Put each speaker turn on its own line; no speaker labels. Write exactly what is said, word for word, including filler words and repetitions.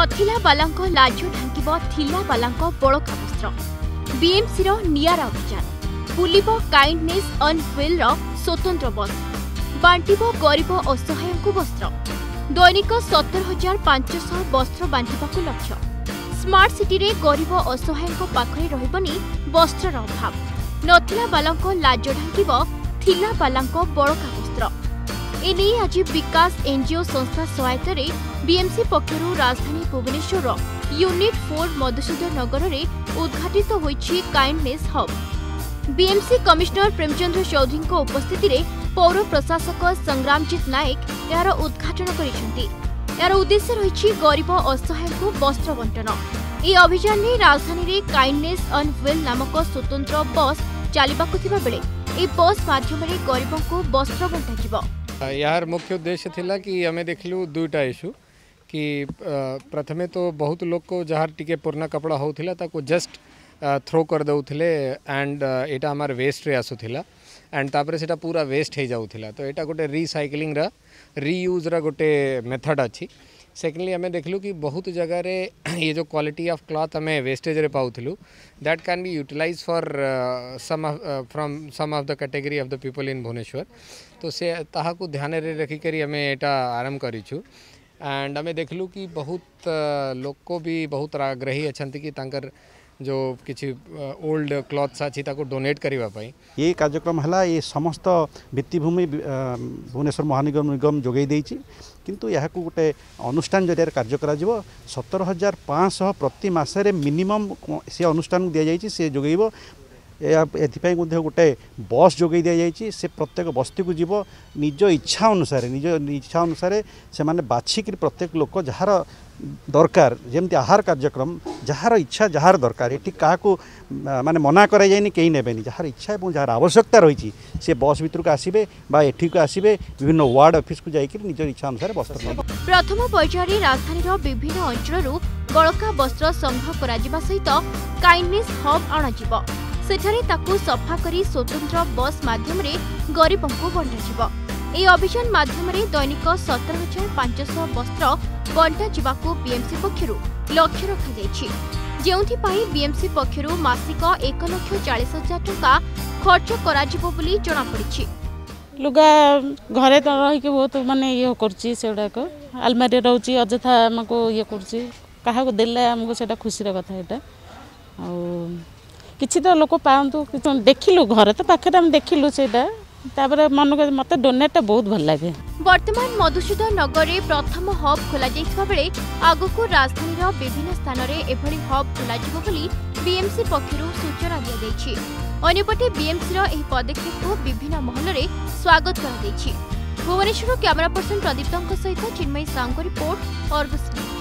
नथिला बालांको लाजो ढांकिबो थिला बालांको बळका वस्त्र। बीएमसी रो नियारा अभियान बुलिबो काइंडनेस ऑन व्हील रो स्वतंत्र बस बांटिबो गरीब असहायଙ୍କୁ वस्त्र। दैनिक सत्तर हजार पांचश वस्त्र बांटिबाकु लक्ष्य। स्मार्ट सिटी रे गरीब असहायଙ୍କ पाखरे रहिबनी वस्त्रर अभाव। नथिला बालांको लाजो ढांकिबो थिला बालांको बळका वस्त्र। एने आज विकास एनजीओ संस्था सहायतार बीएमसी पक्षरु राजधानी भुवनेश्वर यूनिट फोर मधुसूदन नगर में उद्घाटित होईछि kindness hub. BMC commissioner Premchandra Chaudhary उपस्थिति रे पौर प्रशासक संग्रामजीत नायक यार उद्घाटन करिसेंति। यार उद्देश्य रही गरीब असहायଙ୍କୁ वस्त्र बंटन। ए अभियान में राजधानी रे काइंडनेस ऑन व्हील नामक स्वतंत्र बस चलिबाकु थिबा बेले ए बस माध्यम रे गरीबଙ୍କୁ वस्त्र बंटाजिबो।
यार मुख्य उद्देश्य थिला कि आमे देखलु दुईटा इशू कि प्रथमे तो बहुत लोग को जहाँ टिके पुराना कपड़ा होउथिला ताको जस्ट थ्रो कर दउथिले एंड एटा हमार वेस्ट रे आसुथिला एंड तापरे सेटा पूरा वेस्ट हे जाउथिला। तो एटा गोटे रिसाइक्लिंग रा रीयूज रा गोटे मेथड अछि। सेकेंडली आमे देखलु कि बहुत जगह रे ये जो क्वालिटी ऑफ क्लॉथ हमें वेस्टेज रे पाउथिलु that can be utilise for some from some of the category of the people in Bhubaneswar. तो से ताहा को ध्यान रे रखी करी हमें एटा आरंभ करिछु एंड हमें देखलु कि बहुत लोग को भी बहुत आग्रही अछंती कि तांकर जो किसी ओल्ड क्लॉथ्स अच्छी ताको डोनेट करिवा पाई।
ये कार्यक्रम हला ये समस्त भित्तिभूमि भुवनेश्वर महानिगम निगम जोगई देइछि किंतु यहाँ को गोटे अनुष्ठान जरिया कार्य करा जिवो। सत्तर हजार पाँच सौ प्रति मासरे मिनिमम से अनुष्ठान दिया जाइछि से जोगैबो। एथिपाई गोटे बस जोगई दि जाइए से प्रत्येक बस्ती को जीव निज इच्छा अनुसार निज इच्छा अनुसार से माने बाछिक प्रत्येक लोक जार दरकार जमती आहार कार्यक्रम जार इच्छा जार दरकार ये क्या माने मना कराई जाए कहीं नेबेनी जार इच्छा और जार आवश्यकता रही से बस भीतर को आसबे एठी को आसबे विभिन्न वार्ड ऑफिस को जाइए निज इच्छा अनुसार वस्त्र।
प्रथम पर्यायर राजधानी विभिन्न अंचल बड़का वस्त्र संग्रह करा सहित काइंडनेस हब अणाजिबो। सेठारे ताकू सफा करी स्वतंत्र बस माध्यम रे गरीबों को बंटाजिबो। ए अभियान माध्यम रे दैनिक सत्तर हजार पांचश वस्त्र बंटा जिबाकू बीएमसी पक्षरु लक्ष्य रखा जायछि। जेउथि पाई बीएमसी पक्षरु मासिक एक लाख चालीस हजार टका खर्च करा जिवो बोली जणा पड़िछि।
लुगा घरे तो रही के बहुत माने ये करछि सेडा को अलमारी रहउछि अजथा हमको ये करछि काहा को देले हमको सेटा खुशी र कथा एटा आ किछि तो लोक पांतु देखिलु घरे तो पाखे हम देखिलु सेटा तापर मन को मत डोनेट बहुत भल लागे।
वर्तमान मधुसूदन नगर में प्रथम हब खोला जाइछबा बेले आगको राजधानी रो विभिन्न स्थान रे एभली हब खोला जिवो बोली बीएमसी पक्षरु सूचना दिया जाइछि। अन्यपटे बीएमसी रो एही पदक्षेप को विभिन्न महल रे स्वागत करा जाइछि। भुवनेश्वर कैमरा पर्सन प्रदीप्तंक सहित चिन्मयी सांग रिपोर्ट और